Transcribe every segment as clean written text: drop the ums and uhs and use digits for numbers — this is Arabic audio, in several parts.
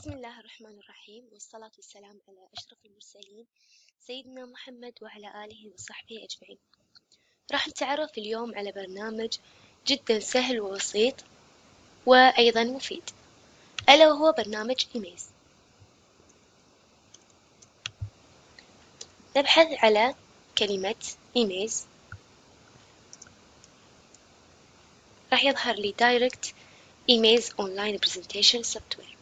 بسم الله الرحمن الرحيم، والصلاة والسلام على أشرف المرسلين سيدنا محمد وعلى آله وصحبه أجمعين. راح نتعرف اليوم على برنامج جدا سهل وبسيط وأيضا مفيد، ألا وهو برنامج emaze. نبحث على كلمة emaze، راح يظهر لي direct emaze online presentation software.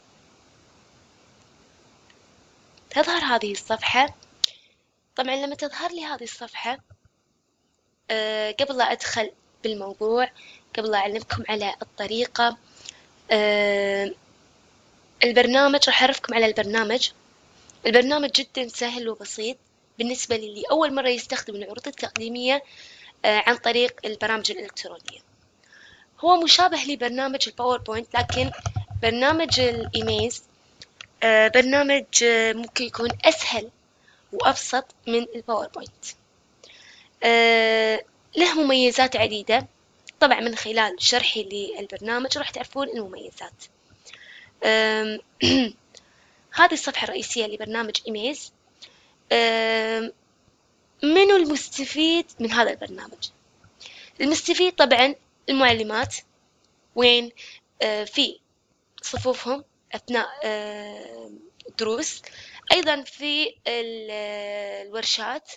تظهر هذه الصفحة. طبعا لما تظهر لي هذه الصفحة قبل لا أدخل بالموضوع، قبل لا أعلمكم على الطريقة، البرنامج راح أعرفكم على البرنامج. البرنامج جدا سهل وبسيط بالنسبة للي أول مرة يستخدم العروض التقديمية عن طريق البرامج الإلكترونية. هو مشابه لبرنامج الباوربوينت، لكن برنامج الإيميز برنامج ممكن يكون أسهل وأبسط من الباوربوينت. له مميزات عديدة، طبعا من خلال شرحي للبرنامج راح تعرفون المميزات. هذه الصفحة الرئيسية لبرنامج إيميز. منو المستفيد من هذا البرنامج؟ المستفيد طبعا المعلمات، وين في صفوفهم أثناء الدروس، أيضا في الورشات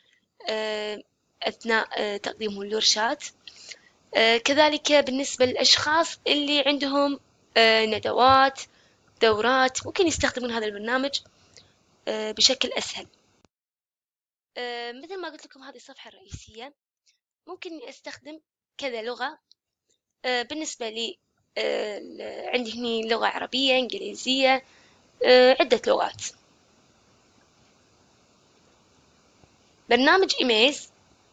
أثناء تقديمهم الورشات، كذلك بالنسبة للأشخاص اللي عندهم ندوات، دورات، ممكن يستخدمون هذا البرنامج بشكل أسهل. مثل ما قلت لكم هذه الصفحة الرئيسية، ممكن أستخدم كذا لغة. بالنسبة لي عندي هني لغة عربية، إنجليزية، عدة لغات. برنامج إيميز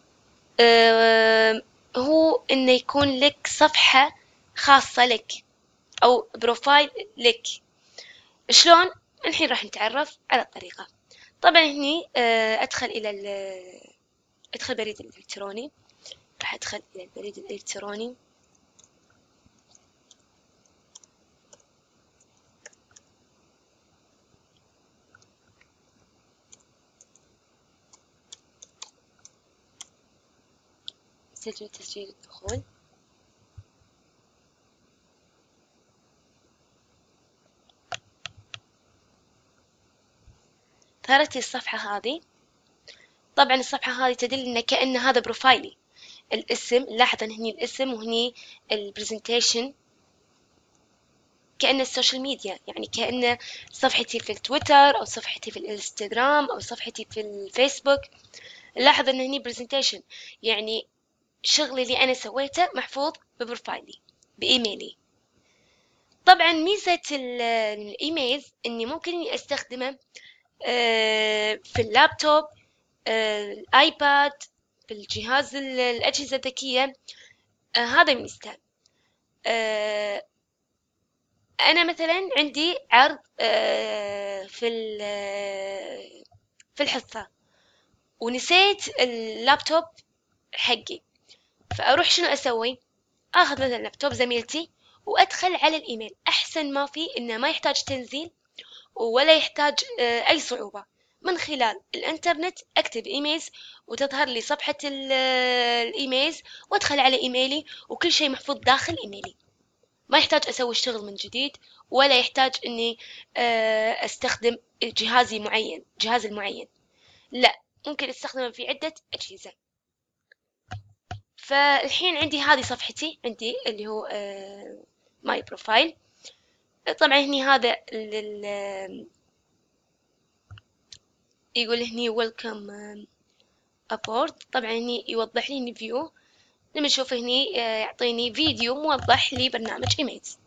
هو إنه يكون لك صفحة خاصة لك أو بروفايل لك. شلون؟ الحين راح نتعرف على الطريقة. طبعا هني أدخل بريد الإلكتروني. راح أدخل إلى البريد الإلكتروني. سجل تسجيل الدخول. ظهرت الصفحة هذه. طبعا الصفحة هذه تدل إن كأن هذا بروفايلي. الاسم، لاحظ أن هني الاسم وهني البرزنتيشن، كأن السوشيال ميديا، يعني كأن صفحتي في التويتر أو صفحتي في الانستغرام أو صفحتي في الفيسبوك. لاحظ أن هني برزنتيشن، يعني شغلي اللي أنا سويته محفوظ ببروفايلي بإيميلي. طبعا ميزة الإيميل إني ممكن أستخدمه في اللابتوب، الآيباد، في الجهاز الأجهزة الذكية. هذا ميزته. أنا مثلا عندي عرض في الحصة ونسيت اللابتوب حقي، فأروح شنو أسوي؟ أخذ مثلا لابتوب زميلتي وأدخل على الإيميل. أحسن ما فيه إنه ما يحتاج تنزيل ولا يحتاج أي صعوبة. من خلال الإنترنت أكتب إيميز وتظهر لي صفحة الإيميز، وأدخل على إيميلي وكل شيء محفوظ داخل إيميلي. ما يحتاج أسوي الشغل من جديد، ولا يحتاج إني أستخدم جهازي المعين. لا، ممكن أستخدمه في عدة أجهزة. فالحين عندي هذه صفحتي، عندي اللي هو ماي بروفايل. طبعا هني هذا يقول هني welcome aboard. طبعا هني يوضح لي فيو. لما نشوف هني يعطيني فيديو موضح لبرنامج إيميز.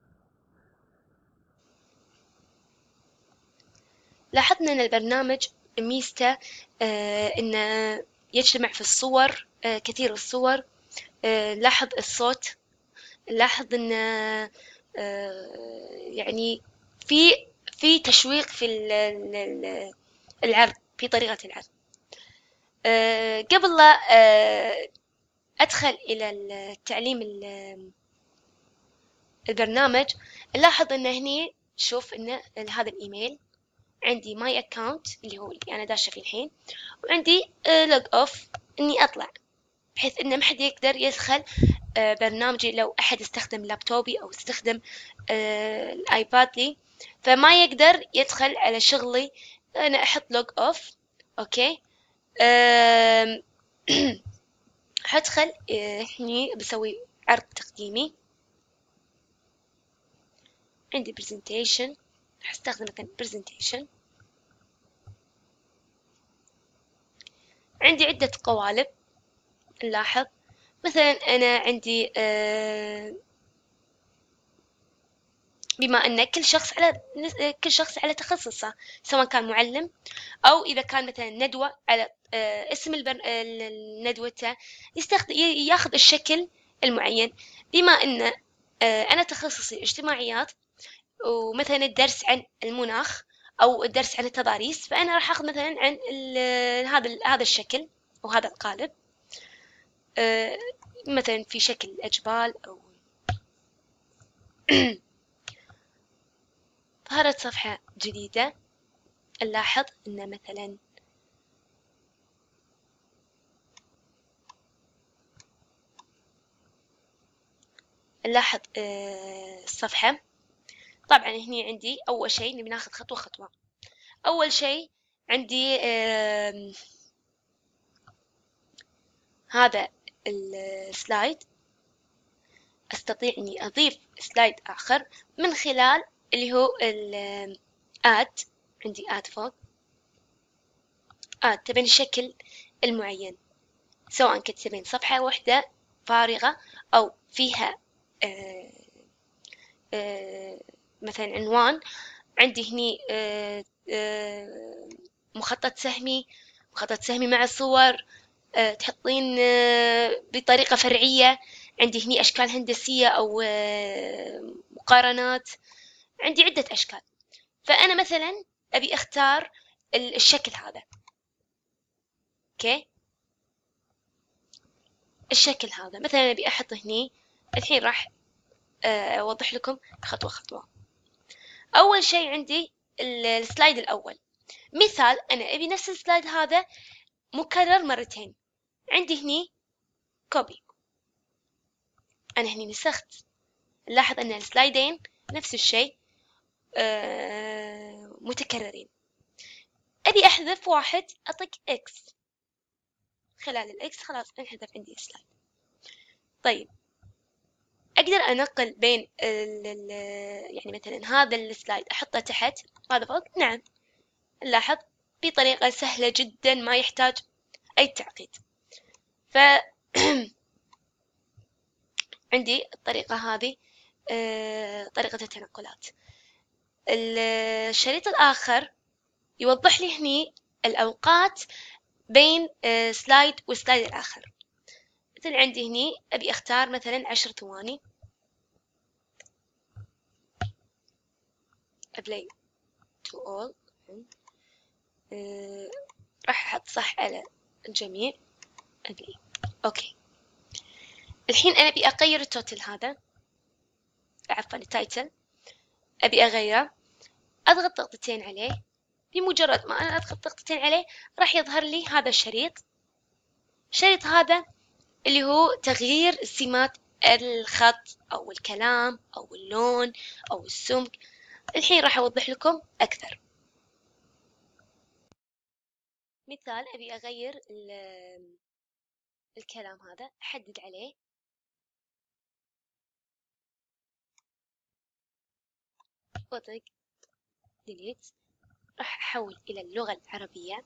لاحظنا أن البرنامج ميزته إنه يجتمع في الصور، كثير الصور. لاحظ الصوت، لاحظ إنه يعني في في تشويق في العرض، في طريقة العرض. قبل لا أدخل إلى التعليم البرنامج، نلاحظ إن هني شوف إن هذا الإيميل عندي ماي أكاونت اللي هو اللي أنا داشة فيه الحين، وعندي لوج أوف إني أطلع، بحيث إن ما حد يقدر يدخل برنامجي لو أحد استخدم لابتوبي أو استخدم الآيباد لي، فما يقدر يدخل على شغلي. أنا أحط لوج أوف. أوكي. هدخل هني بسوي عرض تقديمي. عندي presentation، هستخدم مثلا presentation. عندي عدة قوالب نلاحظ، مثلا أنا عندي بما أن كل شخص على تخصصه، سواء كان معلم أو إذا كان مثلا ندوة على اسم ندوته ياخذ الشكل المعين. بما أن أنا تخصصي اجتماعيات، ومثلا الدرس عن المناخ أو الدرس عن التضاريس، فأنا راح أخذ مثلا عن هذا الشكل أو هذا القالب، مثلا في شكل الأجبال أو ظهرت صفحة جديدة. نلاحظ أن مثلا نلاحظ الصفحة. طبعا هني عندي أول شيء نبي ناخذ خطوة خطوة. أول شيء عندي هذا السلايد، أستطيع أني أضيف سلايد آخر من خلال اللي هو الآد. عندي آد فوق، تبين الشكل المعين، سواء كنت تبين صفحة واحدة فارغة أو فيها مثلا عنوان. عندي هني مخطط سهمي مع صور، تحطين بطريقة فرعية. عندي هني أشكال هندسية أو مقارنات، عندي عدة أشكال. فأنا مثلا أبي أختار الشكل هذا. أوكي، الشكل هذا مثلا أبي أحط هني. الحين راح أوضح لكم خطوة خطوة. أول شيء عندي السلايد الأول، مثال أنا أبي نفس السلايد هذا مكرر مرتين. عندي هني كوبي، أنا هني نسخت. نلاحظ أن السلايدين نفس الشيء متكررين. أبي أحذف واحد، أطق إكس، خلال الإكس خلاص انحذف عندي السلايد. طيب أقدر أنقل بين يعني مثلا هذا السلايد أحطه تحت وهذا فوق. نعم، نلاحظ بطريقة سهلة جدا ما يحتاج أي تعقيد. ف عندي الطريقة هذه طريقة التنقلات. الشريط الآخر يوضح لي هني الأوقات بين سلايد والسلايد الآخر. مثل عندي هني أبي أختار مثلا 10 ثواني. أبلي to all. راح أحط صح على الجميع. أبلي أوكي. الحين أنا أبي أغير التوتل هذا، عفوا التايتل، أبي أغيره. أضغط ضغطتين عليه. بمجرد ما أنا أضغط ضغطتين عليه راح يظهر لي هذا الشريط. الشريط هذا اللي هو تغيير سمات الخط أو الكلام أو اللون أو السمك. الحين راح أوضح لكم أكثر. مثال أبي أغير الكلام هذا، أحدد عليه، وأضغط ديليت. راح أحول إلى اللغة العربية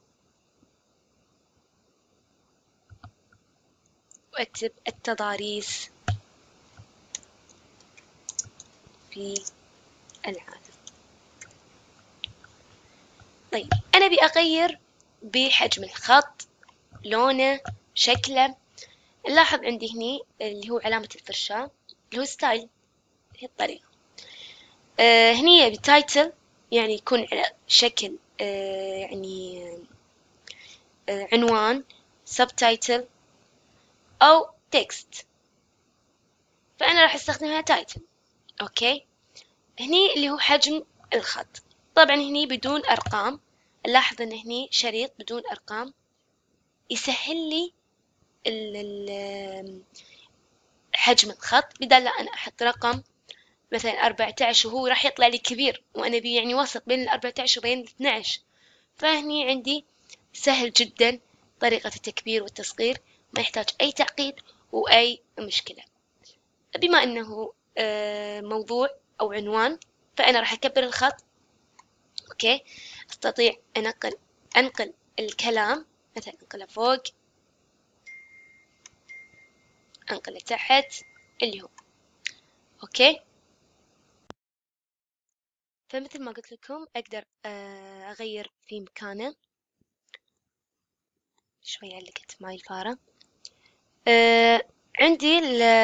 وأكتب التضاريس في العالم. طيب أنا أبي أغير بحجم الخط، لونه، شكله. نلاحظ عندي هني اللي هو علامة الفرشاة اللي هو ستايل، هي الطريقة. هني بتايتل يعني يكون على شكل يعني عنوان، سبتايتل أو تكست، فأنا راح استخدمها تايتل. أوكي. هني اللي هو حجم الخط، طبعا هني بدون أرقام. نلاحظ أن هني شريط بدون أرقام يسهل لي حجم الخط، بدل لا أنا أحط رقم مثلا 14 وهو راح يطلع لي كبير وأنا بي يعني وسط بين 14 وبين 12. فهني عندي سهل جدا طريقة التكبير والتصغير، ما يحتاج أي تعقيد وأي مشكلة. بما أنه موضوع أو عنوان، فأنا راح أكبر الخط. أوكي. أستطيع أن أنقل الكلام، مثلا أنقله فوق، أنقله تحت، اللي هو أوكي. فمثل ما قلت لكم أقدر أغير في مكانه. شوية علقت معي الفارة. عندي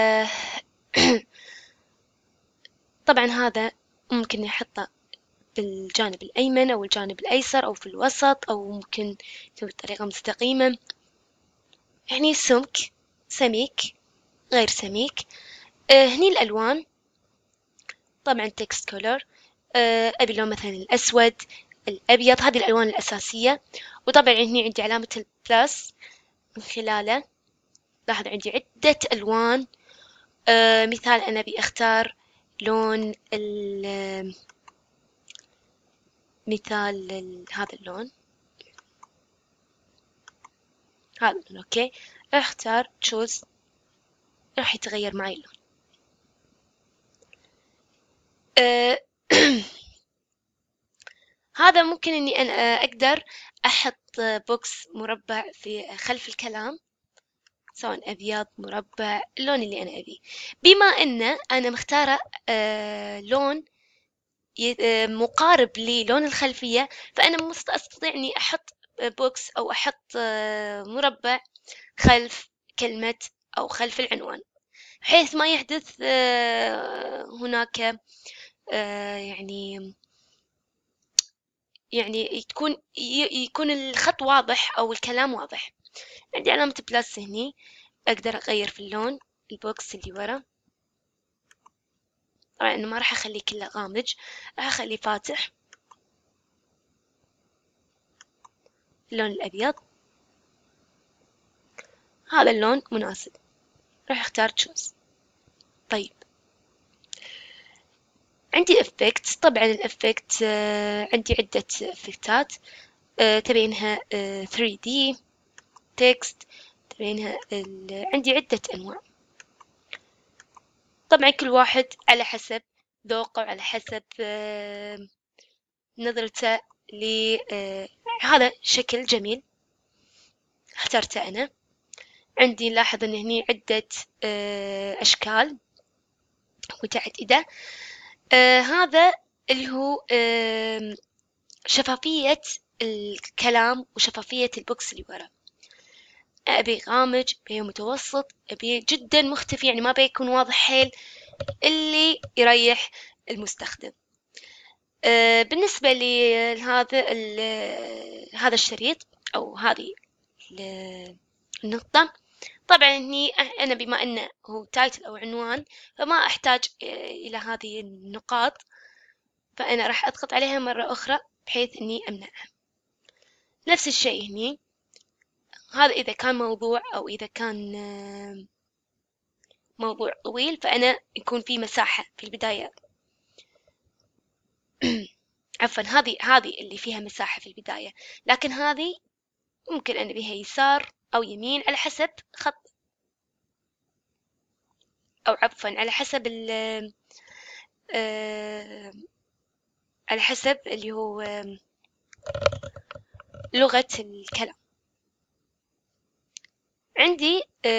طبعا هذا ممكن نحطه بالجانب الأيمن أو الجانب الأيسر أو في الوسط، أو ممكن بطريقة مستقيمة. يعني سمك، سميك، غير سميك. هني الألوان، طبعا text color. أبي اللون مثلا الأسود، الأبيض، هذه الألوان الأساسية. وطبعا هني عندي علامة البلس، من خلاله لاحظ عندي عدة ألوان. مثال أنا بأختار لون مثال هذا اللون، هذا اللون. أوكي. اختار choose، راح يتغير معي اللون. أه هذا ممكن اني انا اقدر احط بوكس مربع في خلف الكلام، سواء ابيض، مربع، اللون اللي انا ابيه. بما ان انا مختارة لون مقارب للون الخلفية، فانا استطيع اني احط بوكس او احط مربع خلف كلمة او خلف العنوان، بحيث ما يحدث هناك يعني يكون الخط واضح أو الكلام واضح. عندي علامة بلس هني، أقدر أغير في اللون البوكس اللي ورا. طبعا أنا ما راح أخليه كله غامج، راح أخليه فاتح، اللون الأبيض. هذا اللون مناسب، راح أختار choose. طيب، عندي effects. طبعا الeffect عندي عدة افكتات. تبينها 3D text، تبينها عندي عدة أنواع. طبعا كل واحد على حسب ذوقه وعلى حسب نظرته هذا شكل جميل اخترته أنا. عندي لاحظ أن هني عدة أشكال متعددة. هذا اللي هو شفافية الكلام وشفافية البوكس اللي ورا. أبي غامج، أبي متوسط، أبي جدا مختفي، يعني ما بيكون واضح حيل، اللي يريح المستخدم. بالنسبة لهذا هذا الشريط أو هذه النقطة، طبعا هني أنا بما أنه هو تايتل أو عنوان، فما أحتاج إلى هذه النقاط، فأنا راح أضغط عليها مرة أخرى بحيث أني أمنعها. نفس الشيء هني، هذا إذا كان موضوع أو إذا كان موضوع طويل، فأنا يكون في مساحة في البداية. عفوا، هذه اللي فيها مساحة في البداية، لكن هذه ممكن أن بها يسار أو يمين على حسب خط، أو عفوا على حسب على حسب اللي هو لغة الكلام. عندي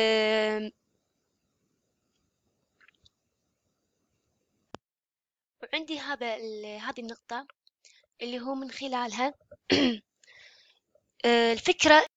وعندي هذه النقطة اللي هو من خلالها الفكرة